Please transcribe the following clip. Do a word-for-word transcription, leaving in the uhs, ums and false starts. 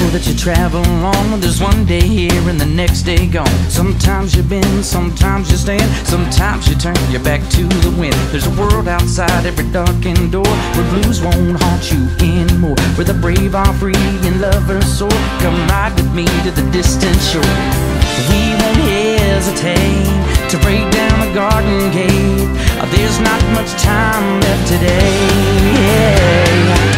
that you travel on. There's one day here and the next day gone. Sometimes you bend, sometimes you stand, sometimes you turn your back to the wind. There's a world outside every darkened door, where blues won't haunt you anymore, where the brave are free and lovers soar. Come ride with me to the distant shore. We won't hesitate to break down the garden gate. There's not much time left today. Yeah.